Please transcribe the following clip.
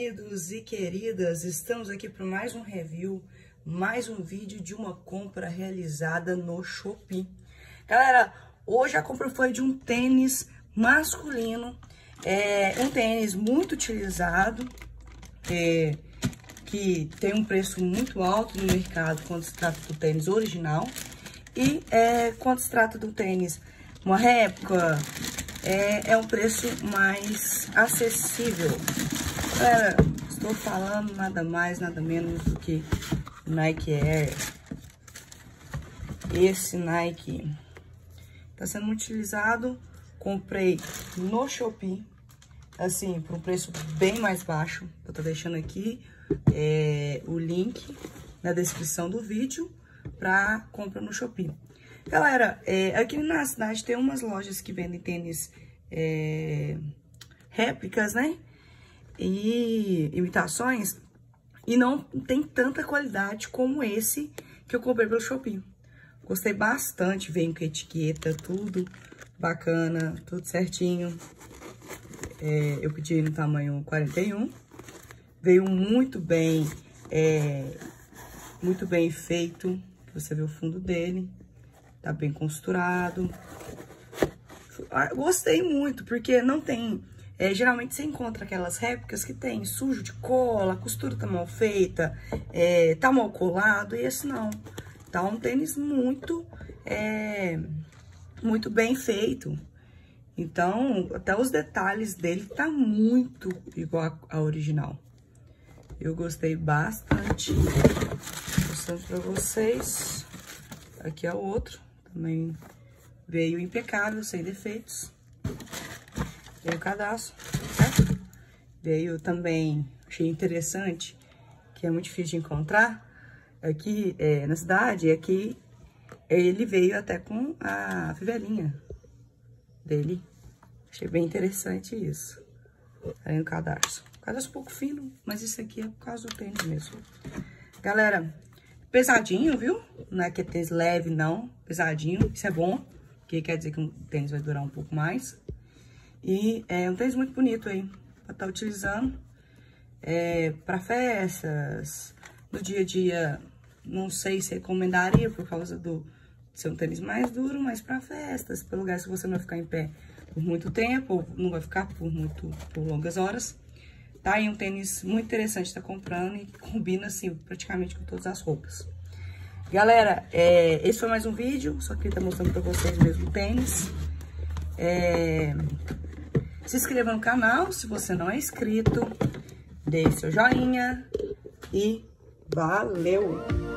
queridos e queridas, estamos aqui para mais um review, mais um vídeo de uma compra realizada no Shopee. Galera, hoje a compra foi de um tênis masculino, um tênis muito utilizado, que tem um preço muito alto no mercado quando se trata do tênis original. E quando se trata do tênis, uma réplica, é um preço mais acessível. Galera, estou falando nada mais, nada menos do que Nike Air. Esse Nike está sendo muito utilizado. Comprei no Shopee, assim, por um preço bem mais baixo. Eu tô deixando aqui o link na descrição do vídeo para compra no Shopee. Galera, aqui na cidade tem umas lojas que vendem tênis réplicas, né? E imitações, e não tem tanta qualidade como esse que eu comprei pelo Shopee. Gostei bastante, veio com etiqueta, tudo bacana, tudo certinho. Eu pedi no tamanho 41, veio muito bem feito. Você vê o fundo dele, tá bem costurado. Gostei muito, porque não tem... geralmente você encontra aquelas réplicas que tem sujo de cola, a costura tá mal feita, tá mal colado, e esse não. Tá um tênis muito bem feito. Então, até os detalhes dele tá muito igual ao original. Eu gostei bastante. Mostrando pra vocês. Aqui é o outro. Também veio impecável, sem defeitos. Veio o cadastro, certo? Veio também, achei interessante, que é muito difícil de encontrar aqui na cidade, aqui ele veio até com a fivelinha dele. Achei bem interessante isso. Aí no cadastro. Cadastro um pouco fino, mas isso aqui é por causa do tênis mesmo. Galera, pesadinho, viu? Não é que é tênis leve, não. Pesadinho, isso é bom, porque quer dizer que o tênis vai durar um pouco mais. E é um tênis muito bonito aí, pra estar utilizando pra festas, no dia a dia. Não sei se recomendaria por causa de ser um tênis mais duro, mas pra festas, pra lugares que você não vai ficar em pé por muito tempo, ou não vai ficar por longas horas. Tá aí um tênis muito interessante de estar comprando e combina, assim, praticamente com todas as roupas. Galera, esse foi mais um vídeo, só queria estar mostrando pra vocês mesmo o tênis. Se inscreva no canal se você não é inscrito, deixe seu joinha e valeu!